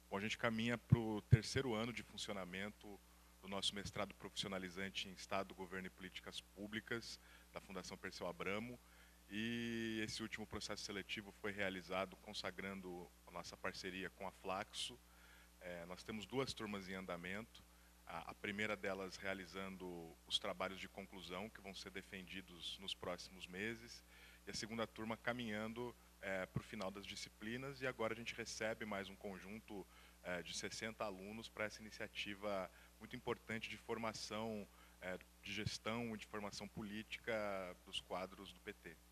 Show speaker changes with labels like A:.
A: Bom, a gente caminha para o terceiro ano de funcionamento do nosso mestrado profissionalizante em Estado, Governo e Políticas Públicas, da Fundação Perseu Abramo, e esse último processo seletivo foi realizado consagrando a nossa parceria com a Flaxo. Nós temos duas turmas em andamento, a primeira delas realizando os trabalhos de conclusão, que vão ser defendidos nos próximos meses, e a segunda turma caminhando para o final das disciplinas, e agora a gente recebe mais um conjunto de 60 alunos para essa iniciativa muito importante de formação de gestão e de formação política dos quadros do PT.